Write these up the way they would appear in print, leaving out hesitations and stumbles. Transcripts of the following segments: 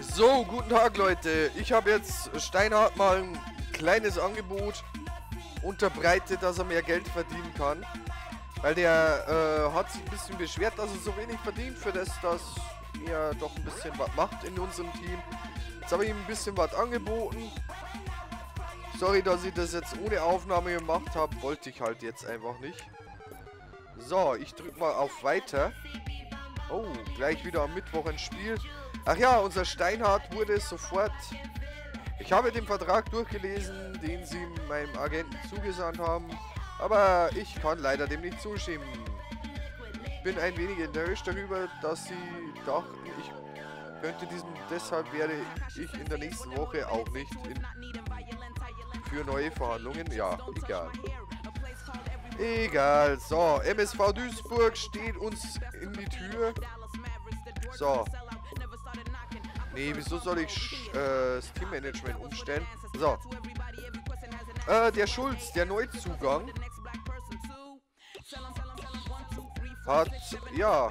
So, guten Tag Leute. Ich habe jetzt Steinhardt mal ein kleines Angebot unterbreitet, dass er mehr Geld verdienen kann. Weil der hat sich ein bisschen beschwert, dass er so wenig verdient, für das, dass er doch ein bisschen was macht in unserem Team. Jetzt habe ich ihm ein bisschen was angeboten. Sorry, dass ich das jetzt ohne Aufnahme gemacht habe. Wollte ich halt jetzt einfach nicht. So, ich drücke mal auf Weiter. Oh, gleich wieder am Mittwoch ein Spiel. Ach ja, unser Steinhardt wurde sofort... Ich habe den Vertrag durchgelesen, den sie meinem Agenten zugesandt haben. Aber ich kann leider dem nicht zustimmen. Ich bin ein wenig enttäuscht darüber, dass sie dachten, ich könnte diesen... Deshalb werde ich in der nächsten Woche auch nicht für neue Verhandlungen... Ja, egal. Egal. So, MSV Duisburg steht uns in die Tür. So. Nee, wieso soll ich das Teammanagement umstellen? So. Der Schulz, der Neuzugang, hat, ja,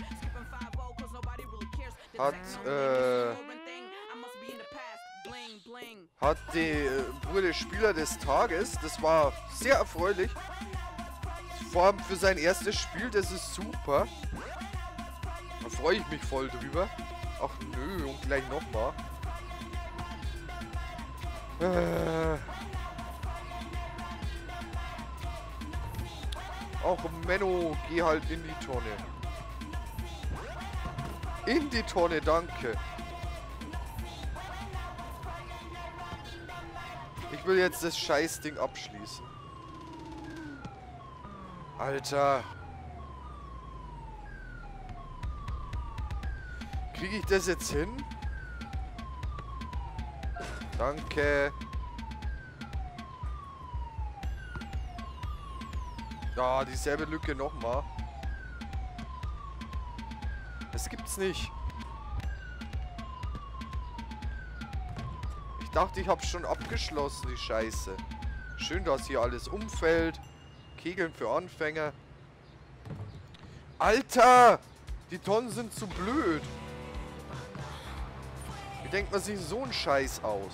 wurde Spieler des Tages. Das war sehr erfreulich. Vor allem für sein erstes Spiel, das ist super. Da freue ich mich voll drüber. Ach nö, und gleich nochmal. Ach Menno, geh halt in die Tonne. In die Tonne, danke. Ich will jetzt das Scheißding abschließen. Alter. Kriege ich das jetzt hin? Danke. Ah, dieselbe Lücke nochmal. Das gibt's nicht. Ich dachte, ich hab's schon abgeschlossen, die Scheiße. Schön, dass hier alles umfällt. Kegeln für Anfänger. Alter! Die Tonnen sind zu blöd. Wie denkt man sich so einen Scheiß aus?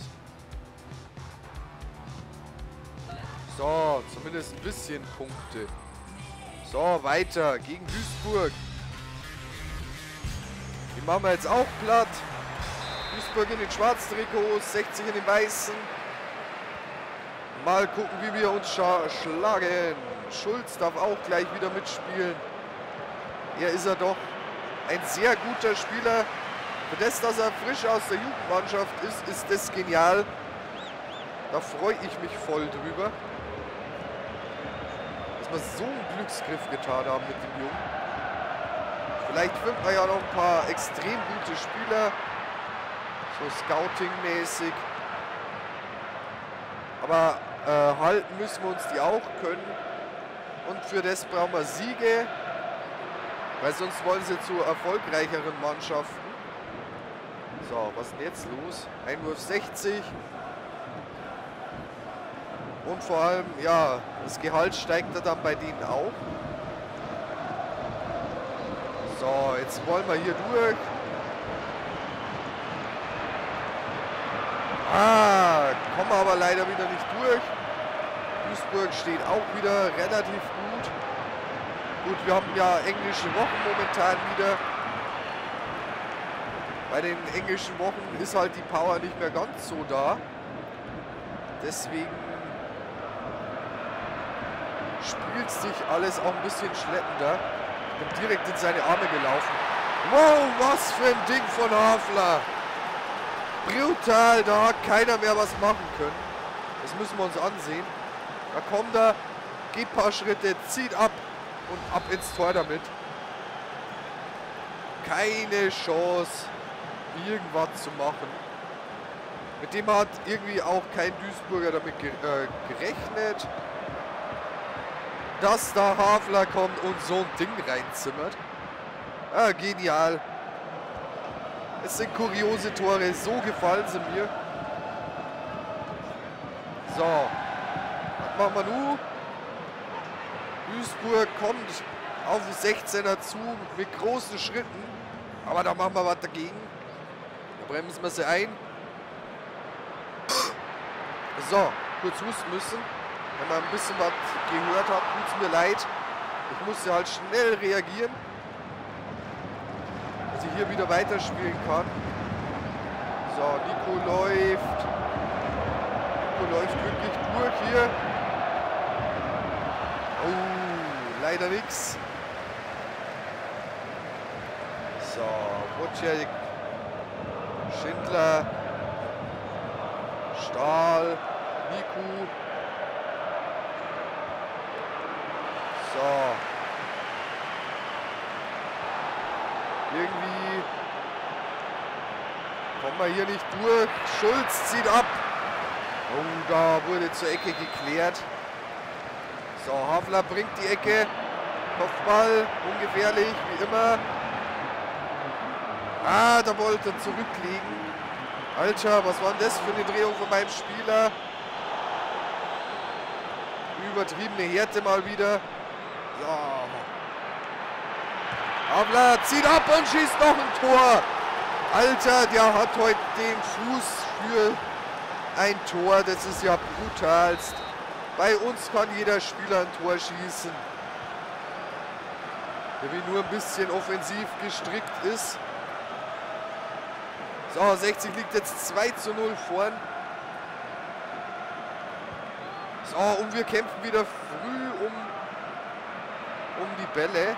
So, zumindest ein bisschen Punkte. So, weiter. Gegen Duisburg. Die machen wir jetzt auch platt. Duisburg in den schwarzen Trikots, 60 in den weißen. Mal gucken, wie wir uns schlagen. Schulz darf auch gleich wieder mitspielen. Er ist ja doch ein sehr guter Spieler. Für das, dass er frisch aus der Jugendmannschaft ist das genial. Da freue ich mich voll drüber. Dass wir so einen Glücksgriff getan haben mit dem Jungen. Vielleicht finden wir ja noch ein paar extrem gute Spieler. So Scouting-mäßig. Aber halten müssen wir uns die auch können. Und für das brauchen wir Siege. Weil sonst wollen sie zu erfolgreicheren Mannschaften. So, was ist denn jetzt los? Einwurf 60. Und vor allem, ja, das Gehalt steigt dann bei denen auch. So, jetzt wollen wir hier durch. Ah, kommen wir aber leider wieder nicht durch. Duisburg steht auch wieder relativ gut. Gut, wir haben ja englische Wochen momentan wieder. Bei den englischen Wochen ist halt die Power nicht mehr ganz so da. Deswegen spielt sich alles auch ein bisschen schleppender. Ich bin direkt in seine Arme gelaufen. Wow, was für ein Ding von Hafler. Brutal, da hat keiner mehr was machen können. Das müssen wir uns ansehen. Da kommt er, geht ein paar Schritte, zieht ab und ab ins Tor damit. Keine Chance, irgendwas zu machen. Mit dem hat irgendwie auch kein Duisburger damit gerechnet, dass da Hafler kommt und so ein Ding reinzimmert. Ah, genial. Es sind kuriose Tore, so gefallen sie mir. So, was machen wir nun? Duisburg kommt auf den 16er zu mit großen Schritten. Aber da machen wir was dagegen. Bremsen wir sie ein. So, kurz husten müssen. Wenn man ein bisschen was gehört hat, tut es mir leid. Ich musste halt schnell reagieren, dass ich hier wieder weiterspielen kann. So, Nico läuft. Nico läuft wirklich durch hier. Oh, leider nix. So, Wojciech, Schindler, Stahl, Niku. So. Irgendwie kommen wir hier nicht durch. Schulz zieht ab. Oh, da wurde zur Ecke geklärt. So, Havler bringt die Ecke. Kopfball, ungefährlich, wie immer. Ah, da wollte er zurücklegen. Alter, was war denn das für eine Drehung von meinem Spieler? Übertriebene Härte mal wieder. So. Havler zieht ab und schießt noch ein Tor. Alter, der hat heute den Fuß für ein Tor. Das ist ja brutalst. Bei uns kann jeder Spieler ein Tor schießen. Der wie nur ein bisschen offensiv gestrickt ist. So, 60 liegt jetzt 2:0 vorn. So, und wir kämpfen wieder früh um die Bälle.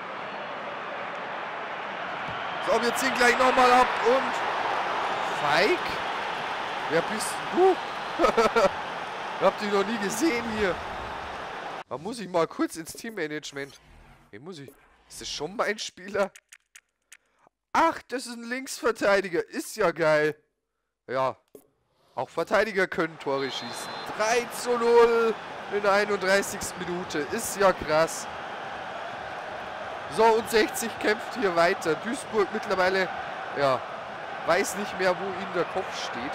So, wir ziehen gleich nochmal ab und... Feig? Wer bist du? Ich hab dich noch nie gesehen hier. Da muss ich mal kurz ins Teammanagement. Wen muss ich? Ist das schon mein Spieler? Ach, das ist ein Linksverteidiger. Ist ja geil. Ja. Auch Verteidiger können Tore schießen. 3:0 in der 31. Minute. Ist ja krass. So, und 60 kämpft hier weiter. Duisburg mittlerweile, ja, weiß nicht mehr, wo ihnen der Kopf steht.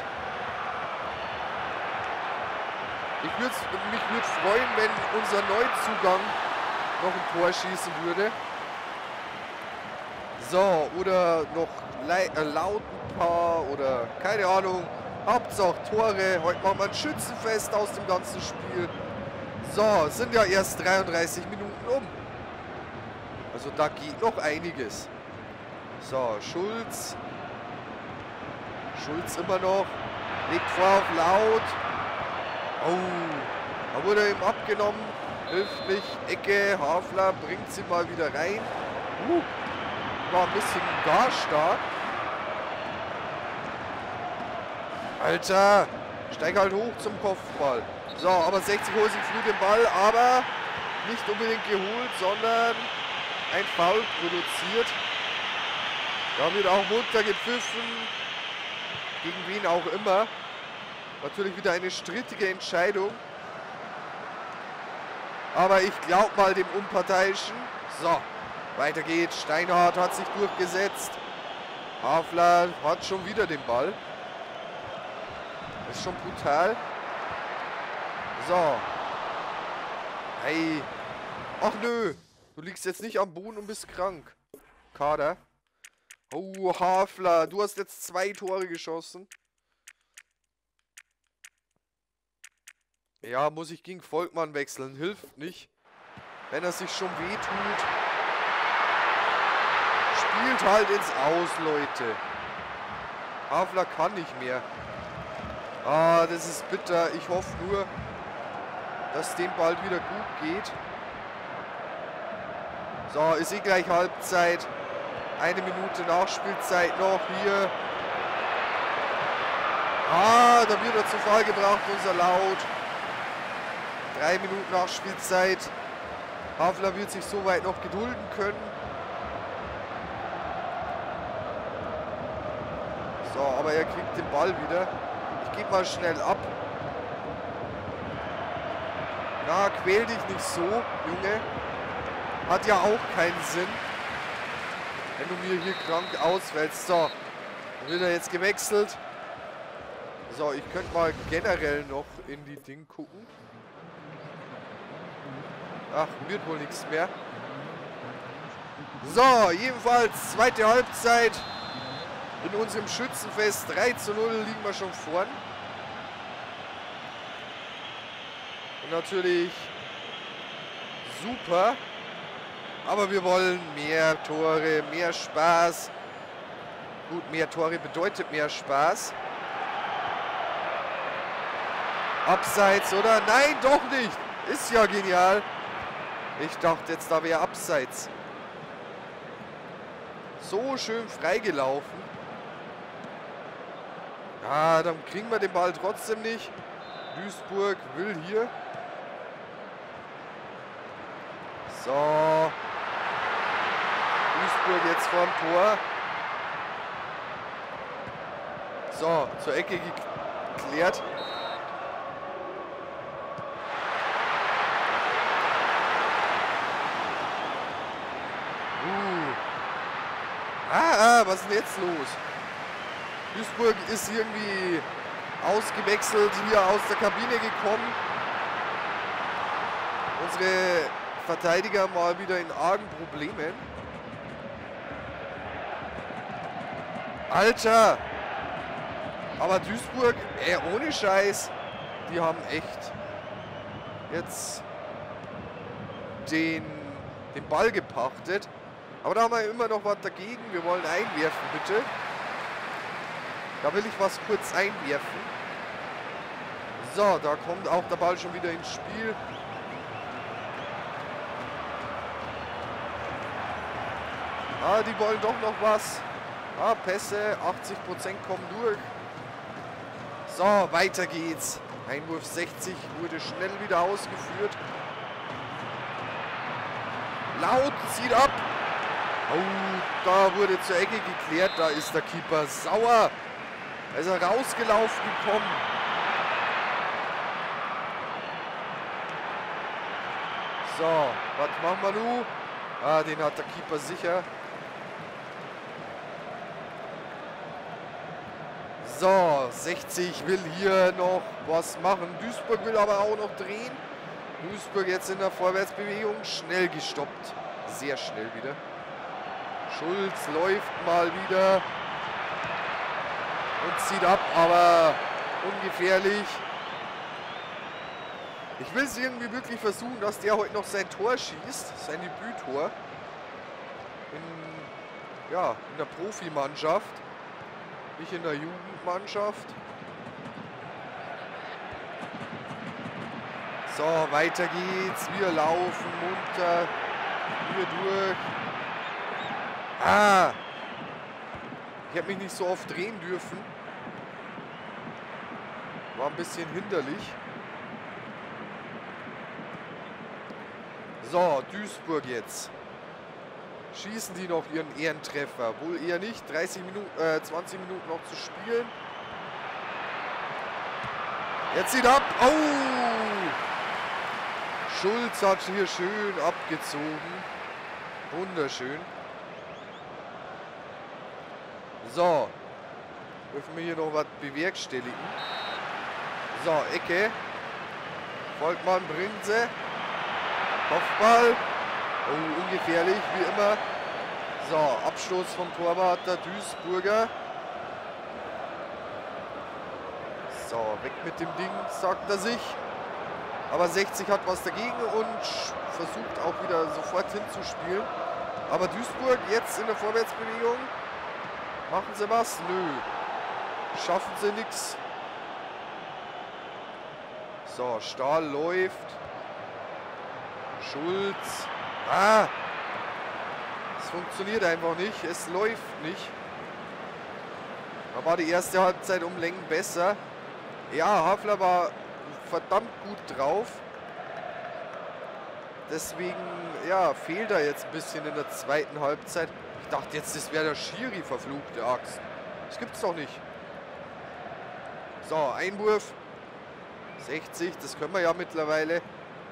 Mich würde freuen, wenn unser Neuzugang noch ein Tor schießen würde. So, oder noch Lautenpaar oder keine Ahnung. Hauptsache Tore. Heute machen wir ein Schützenfest aus dem ganzen Spiel. So, sind ja erst 33 Minuten um. Also da geht noch einiges. So, Schulz. Schulz immer noch. Legt vor auf Laut. Oh, da wurde ihm abgenommen. Hilft nicht. Ecke. Havler bringt sie mal wieder rein. War ein bisschen gar stark. Alter. Steig halt hoch zum Kopfball. So, aber 60 holt sich früh den Ball. Aber nicht unbedingt geholt, sondern ein Foul produziert. Da wird auch munter gepfiffen. Gegen wen auch immer. Natürlich wieder eine strittige Entscheidung. Aber ich glaube mal dem Unparteiischen. So, weiter geht's. Steinhardt hat sich durchgesetzt. Havler hat schon wieder den Ball. Das ist schon brutal. So. Hey. Ach nö. Du liegst jetzt nicht am Boden und bist krank. Kader. Oh, Havler. Du hast jetzt 2 Tore geschossen. Ja, muss ich gegen Volkmann wechseln. Hilft nicht. Wenn er sich schon wehtut. Spielt halt ins Aus, Leute. Havler kann nicht mehr. Ah, das ist bitter. Ich hoffe nur, dass dem bald wieder gut geht. So, ist eh gleich Halbzeit. 1 Minute Nachspielzeit noch hier. Ah, da wird er zu Fall gebracht, unser Laut. 3 Minuten Nachspielzeit. Havler wird sich soweit noch gedulden können. So, aber er kriegt den Ball wieder. Ich gebe mal schnell ab. Na, quäl dich nicht so, Junge. Hat ja auch keinen Sinn, wenn du mir hier krank ausfällst. So, dann wird er jetzt gewechselt. So, ich könnte mal generell noch in die Ding gucken. Ach, wird wohl nichts mehr. So, jedenfalls zweite Halbzeit. In unserem Schützenfest 3:0 liegen wir schon vorn. Und natürlich super. Aber wir wollen mehr Tore, mehr Spaß. Gut, mehr Tore bedeutet mehr Spaß. Abseits, oder? Nein, doch nicht. Ist ja genial. Ich dachte jetzt, da wäre Abseits. So schön freigelaufen. Ja, dann kriegen wir den Ball trotzdem nicht. Duisburg will hier. So. Duisburg jetzt vorm Tor. So, zur Ecke geklärt. Was ist denn jetzt los? Duisburg ist irgendwie ausgewechselt, hier aus der Kabine gekommen. Unsere Verteidiger mal wieder in argen Problemen. Alter! Aber Duisburg, ohne Scheiß, die haben echt jetzt den Ball gepachtet. Aber da haben wir immer noch was dagegen. Wir wollen einwerfen, bitte. Da will ich was kurz einwerfen. So, da kommt auch der Ball schon wieder ins Spiel. Die wollen doch noch was. Pässe, 80% kommen durch. So, weiter geht's. Einwurf 60 wurde schnell wieder ausgeführt. Laut, zieht ab. Oh, da wurde zur Ecke geklärt. Da ist der Keeper sauer. Da ist er rausgelaufen gekommen. So, was machen wir nun? Den hat der Keeper sicher. So, 60 will hier noch was machen. Duisburg will aber auch noch drehen. Duisburg jetzt in der Vorwärtsbewegung. Schnell gestoppt. Sehr schnell wieder. Schulz läuft mal wieder. Und zieht ab, aber ungefährlich. Ich will es irgendwie wirklich versuchen, dass der heute noch sein Tor schießt. Sein Debüttor. In der Profimannschaft. Nicht in der Jugendmannschaft. So, weiter geht's. Wir laufen munter. Hier durch. Ich habe mich nicht so oft drehen dürfen. War ein bisschen hinderlich. So, Duisburg jetzt. Schießen die noch ihren Ehrentreffer? Wohl eher nicht. 20 Minuten noch zu spielen. Jetzt zieht ab. Oh! Schulz hat hier schön abgezogen. Wunderschön. So. Dürfen wir hier noch was bewerkstelligen. So, Ecke. Volkmann bringt sie. Kopfball. Oh, ungefährlich, wie immer. So, Abstoß vom Torwart der Duisburger. So, weg mit dem Ding, sagt er sich. Aber 60 hat was dagegen und versucht auch wieder sofort hinzuspielen. Aber Duisburg jetzt in der Vorwärtsbewegung. Machen sie was? Nö. Schaffen sie nichts. So, Stahl läuft. Schulz. Es funktioniert einfach nicht. Es läuft nicht. Da war die erste Halbzeit um Längen besser. Ja, Hafler war verdammt gut drauf. Deswegen, ja, fehlt er jetzt ein bisschen in der zweiten Halbzeit. Ich dachte jetzt, das wäre der Schiri, verfluchte Axt. Das gibt's doch nicht. So, Einwurf. 60, das können wir ja mittlerweile.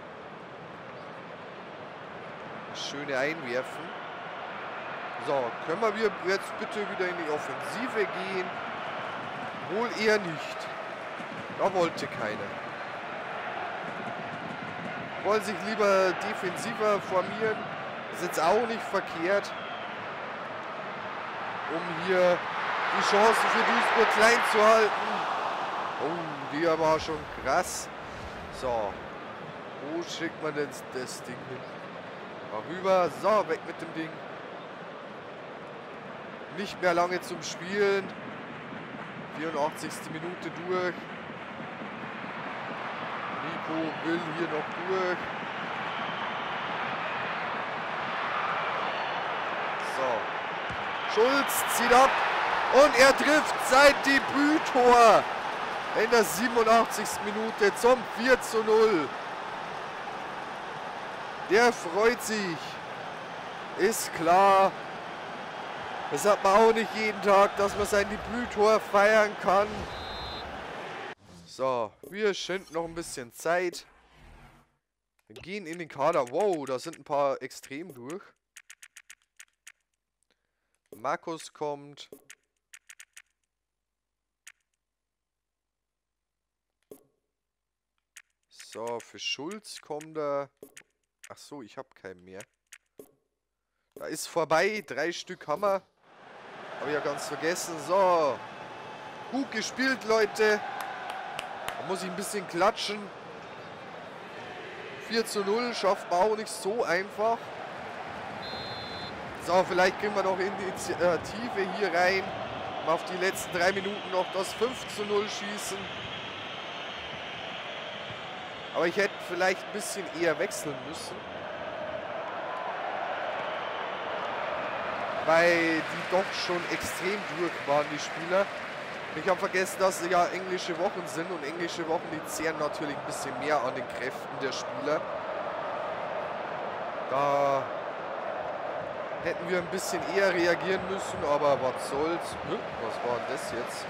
Schöne Einwerfen. So, können wir jetzt bitte wieder in die Offensive gehen? Wohl eher nicht. Da wollte keiner. Wollen sich lieber defensiver formieren. Ist jetzt auch nicht verkehrt. Um hier die Chancen für Duisburg klein zu halten. Oh, die war schon krass. So. Wo schickt man denn das Ding hin? Mal rüber. So, weg mit dem Ding. Nicht mehr lange zum Spielen. 84. Minute durch. Nico will hier noch durch. So. Schulz zieht ab. Und er trifft sein Debüttor in der 87. Minute zum 4:0. Der freut sich. Ist klar. Das hat man auch nicht jeden Tag, dass man sein Debüttor feiern kann. So, wir schinden noch ein bisschen Zeit. Wir gehen in den Kader. Wow, da sind ein paar extrem durch. Markus kommt. So, für Schulz kommt er. Ach so, ich habe keinen mehr. Da ist vorbei. 3 Stück Hammer. Habe ich ja ganz vergessen. So. Gut gespielt, Leute. Da muss ich ein bisschen klatschen. 4:0 schafft man auch nicht so einfach. So, vielleicht kriegen wir noch Initiative hier rein. Mal auf die letzten 3 Minuten noch das 5:0 schießen. Aber ich hätte vielleicht ein bisschen eher wechseln müssen. Weil die doch schon extrem durch waren, die Spieler. Ich habe vergessen, dass es ja englische Wochen sind. Und englische Wochen, die zehren natürlich ein bisschen mehr an den Kräften der Spieler. Da hätten wir ein bisschen eher reagieren müssen. Aber was soll's. Was war denn das jetzt?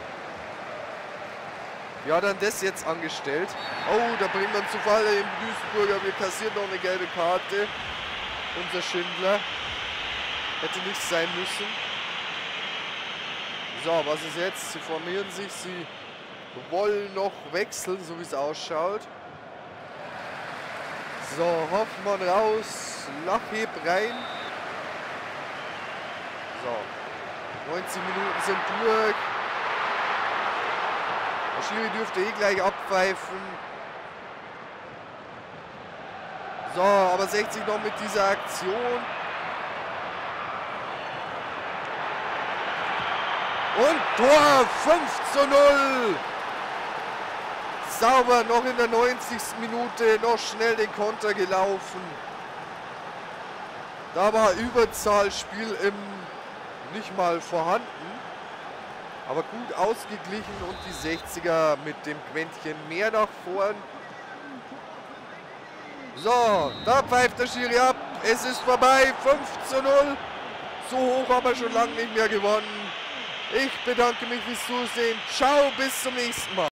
Wie hat er das jetzt angestellt? Oh, da bringt man zu Fall im Duisburger. Wir kassieren noch eine gelbe Karte. Unser Schindler. Hätte nicht sein müssen. So, was ist jetzt? Sie formieren sich. Sie wollen noch wechseln, so wie es ausschaut. So, Hoffmann raus. Lachheb rein. So. 90 Minuten sind durch. Der Schiri dürfte eh gleich abpfeifen. So, aber 60 noch mit dieser Aktion. Und Tor 5:0. Sauber noch in der 90. Minute noch schnell den Konter gelaufen. Da war Überzahlspiel nicht mal vorhanden. Aber gut ausgeglichen und die 60er mit dem Quäntchen mehr nach vorn. So, da pfeift der Schiri ab. Es ist vorbei. 5:0. So hoch haben wir schon lange nicht mehr gewonnen. Ich bedanke mich fürs Zusehen. Ciao, bis zum nächsten Mal.